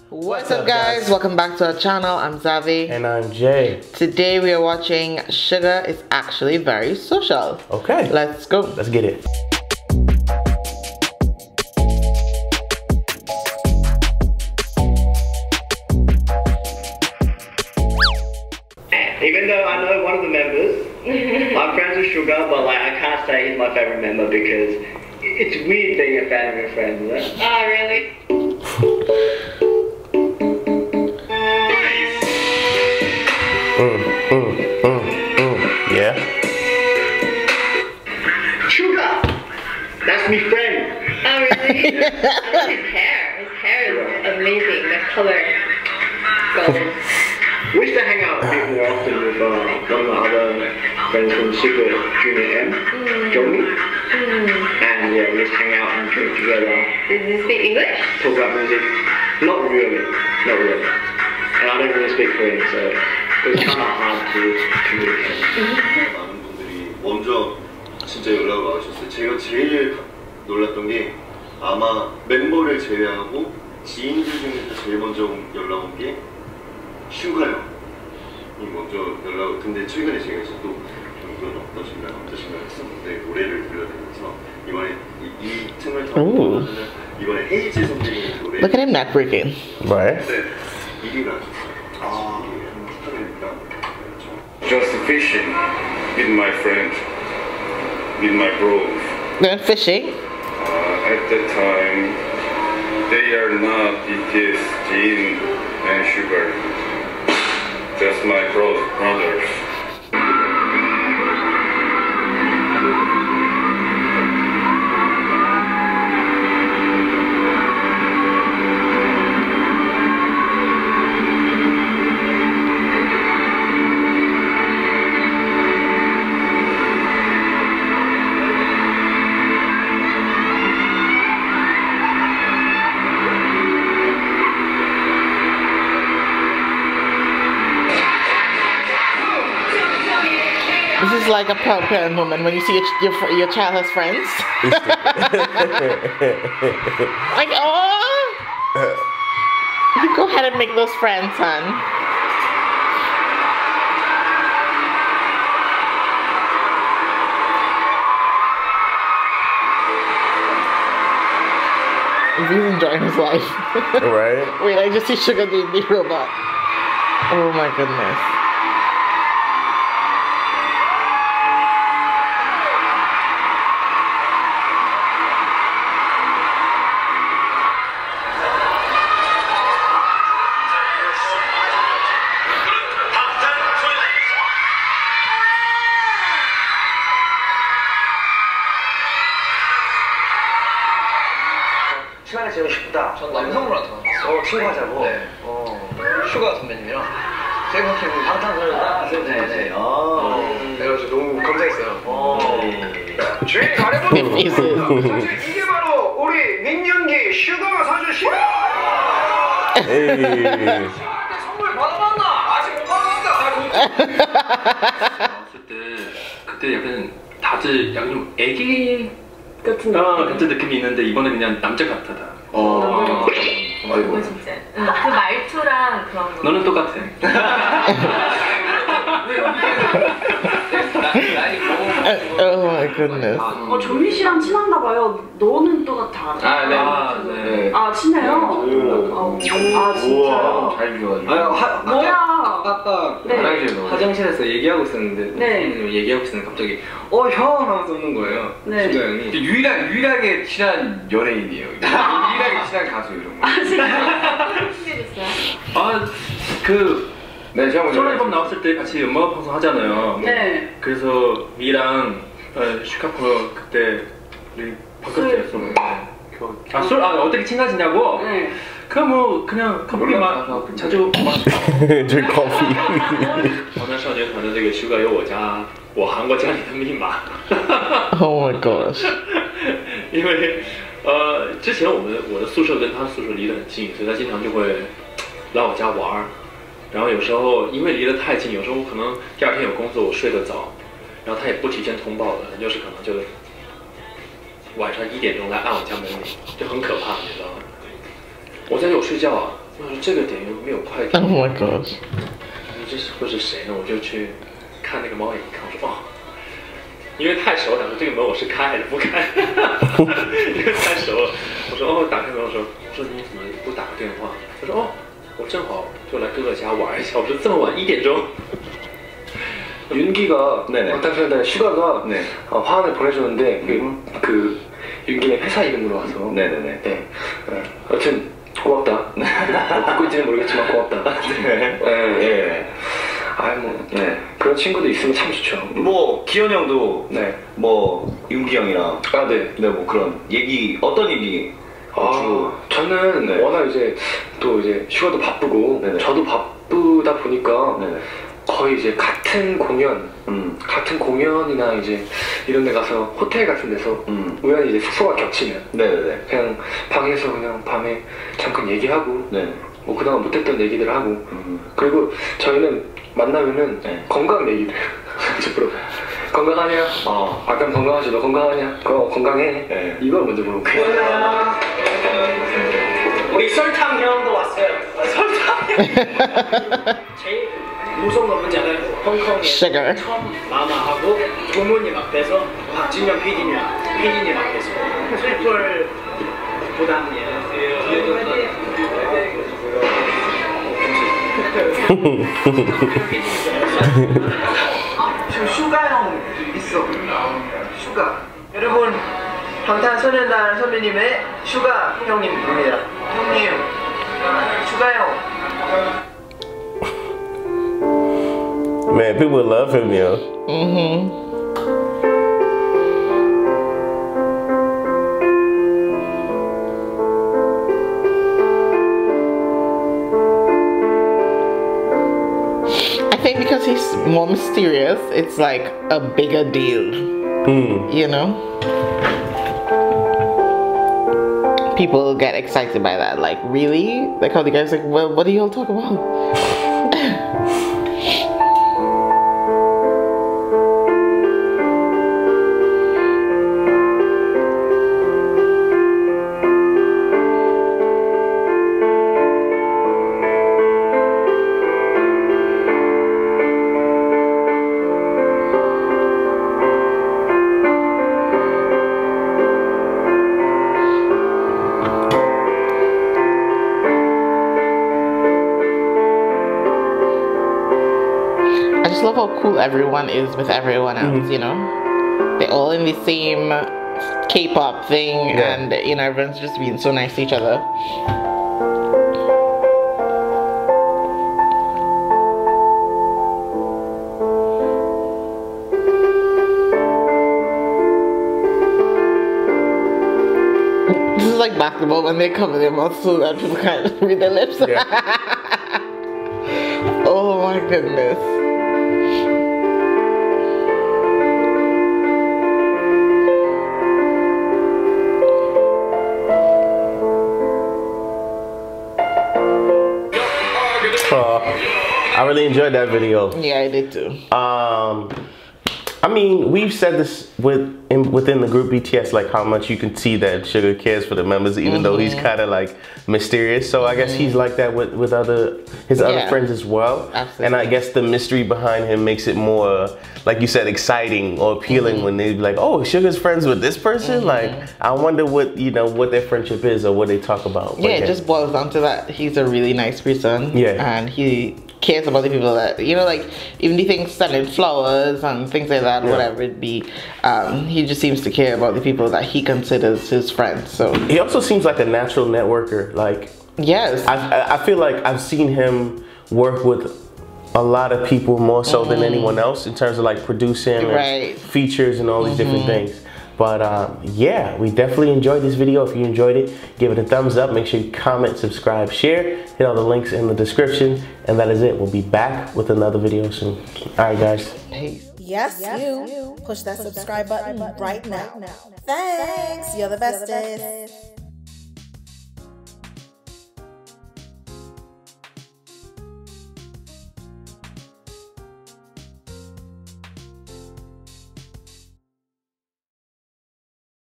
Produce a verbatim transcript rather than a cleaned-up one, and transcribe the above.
What's up guys, welcome back to our channel. I'm Zavi. And I'm Jay. Today we are watching Sugar is Actually Very Social. Okay. Let's go. Let's get it. Even though I know one of the members, I'm friends with Sugar, but like I can't say he's my favorite member because it's weird being a fan of your friend, isn't it? Oh, really? Mm, mm, mm, mm. Yeah. Sugar! That's my friend! Oh, really? I love his hair. His hair is amazing. The color. Golden. We used to hang out a bit more often with uh, one of my other friends from Super Junior M, Mm. Johnny. Mm. And yeah, we just hang out and drink together, Does he speak English? talk about music. Not really, not really. And I don't really speak Korean, so it was kind of hard to communicate. 많은 분들이 먼저 진짜 연락을 와주셨어요. 제가 제일 놀랐던 게 아마 멤버를 제외하고 지인들 중에서 제일 먼저 연락 온 게 슈가 형이 먼저 연락. 근데 최근에 제가 이제 또 이건 어떠신가요? 어떠신가요? 했었는데 노래를 들려드리면서 이번에 이, 이 틈을 타고 이번에 헤이즈 선배님의 노래. Look at him neck breaking. Right. 네, 일 위를 하셨어요. 아, 축하드립니다. Just fishing with my friends, with my bros. They're fishing. Uh, at that time, they are not B T S, Jin and Sugar. Just my bros, brothers. This is like a proud parent moment when you see your, your, your child has friends. Like, oh! You go ahead and make those friends, son. He's enjoying his life. Right. Wait, I just see Sugar the, the robot. Oh my goodness. 시간을 재고 싶다. 전 남성분한테 만났어요. 어, 친구하자고. 네. 어. 슈가 선배님이랑 생각해보면 방탄소년단. 네네. 아. 그래가지고 너무 감사했어요. 어. 주인 잘해보니 Faces. 사실 이게 바로 우리 민년기 슈가가 사주신 Hey. 선물 받아봤나? 아직 못 받아봤다. 봤을 때 그때 약간 다들 약간 좀 애기 같은 아, 같은 느낌이 있는데 이번에 그냥 남자 같다. 어. 아이고. 진짜. 응, 그 말투랑 그런 거. 너는 똑같아. Oh my goodness. 어, 조미 씨랑 친한가 봐요. 너는 또 같아. 아, 네. 아, 네. 아, 친해요? 오. 아, 진짜요? 잘 좋아하죠. 아유, 하, 뭐야? 아까 네. 화장실, 화장실에서 얘기하고 있었는데 네. 선생님이 얘기하고 있었는데 갑자기 어, 형! 하면서 웃는 거예요. 네. 슈가 형이. 유일한, 유일하게 친한 연예인이에요. 유일하게 친한 가수 이런 거. 아, 진짜? 신기했어요. 아, 그 네, 제가 먼저 솔로 앨범 나왔을 때 같이 음악 방송 하잖아요. 네. 그래서 미랑 어, 슈카프 그때 우리 바깥에서 아, 술, 아, 어떻게 친해지냐고? 네. 그냥 뭐 그냥 커피 마 자주 마시고. Drink coffee. 我们少年团的这个 Sugar 有我家，我韩国家里的密码。 Oh my gosh. 因为呃，之前我们我的宿舍跟他宿舍离得很近，所以他经常就会来我家玩儿。然后有时候因为离得太近，有时候可能第二天有工作，我睡得早，然后他也不提前通报的，就是可能就晚上一点钟来按我家门铃，就很可怕，你知道吗？我家有睡觉啊， 我说这个点又没有快 Oh 点， my gosh. 你这是会是谁呢？我就去看那个猫眼，一看我说哦，因为太熟了，想说这个门我是开还是不开，因为太熟了。我说哦，打开门，我说我说你怎么不打个电话？他说哦，我正好就来哥哥家玩一下。我说这么晚一点钟。 윤기가 네네. 딱 전에 슈가가 네. 어, 화환을 보내줬는데 그, 그 윤기의 회사 이름으로 와서 네네네. 네. 어, 여튼 고맙다. 뭐 듣고 있지는 모르겠지만 고맙다. 네. 네. 예. 아이 뭐 네. 그런 친구도 있으면 참 좋죠. 뭐 기현 형도 네. 뭐 윤기 형이랑 아 네. 네 뭐 그런 얘기 어떤 얘기 아, 주로 저는 네. 워낙 이제 또 이제 슈가도 바쁘고 네네. 저도 바쁘다 보니까 네네. 거의 이제 같은 공연, 음. 같은 공연이나 이제 이런 데 가서 호텔 같은 데서 음. 우연히 이제 숙소가 겹치면 네네네. 그냥 방에서 그냥 밤에 잠깐 얘기하고 네. 뭐 그동안 못했던 얘기들 하고 음. 그리고 저희는 만나면은 네. 건강 얘기를 이제 물어봐요. 건강하냐? 어. 아까 건강하지? 너 건강하냐? 어 건강해. 네. 이걸 먼저 물어볼게요. 우리 설탕 형도 왔어요. 설탕. 제일 무서운 건 뭔지 알아요? 홍콩에 Sugar. 처음 마마하고 부모님 앞에서 박진영 피디님, 피디님 앞에서 슬플 부담이에요. 지금 슈가 형 있어. 슈가. 여러분 방탄소년단 선배님의 슈가 형님입니다. 형님, 슈가 형. Man, people love him, yo. Mm-hmm. I think because he's more mysterious, it's like a bigger deal. Mm. You know? People get excited by that. Like, really? Like how the guy's like, well, what do y'all talk about? I just love how cool everyone is with everyone else, Mm-hmm. you know? They're all in the same K-pop thing, Yeah. and, you know, everyone's just being so nice to each other. This is like basketball when they cover their mouths so that people can't read their lips. Yeah. Oh my goodness. Uh, I really enjoyed that video. Yeah, I did too. Um, I mean, we've said this with in, within the group B T S, like how much you can see that Suga cares for the members, even mm-hmm. though he's kind of like mysterious. So I guess mm-hmm. he's like that with with other his yeah. other friends as well. Absolutely. And I guess the mystery behind him makes it more, like you said, exciting or appealing mm-hmm. when they be like, oh, Suga's friends with this person. Mm-hmm. Like, I wonder what you know what their friendship is or what they talk about. Yeah, but, it yeah. just boils down to that he's a really nice person. Yeah, and he cares about the people that, you know, like even the things selling flowers and things like that, yeah. whatever it be, um, he just seems to care about the people that he considers his friends. So he also seems like a natural networker. Like, yes, I, I feel like I've seen him work with a lot of people more so mm. than anyone else in terms of like producing right. and features and all these mm-hmm. different things. But um, yeah, we definitely enjoyed this video. If you enjoyed it, give it a thumbs up. Make sure you comment, subscribe, share. Hit all the links in the description. And that is it. We'll be back with another video soon. All right, guys. Peace. Yes, you. Push that subscribe button right now. Thanks. You're the bestest.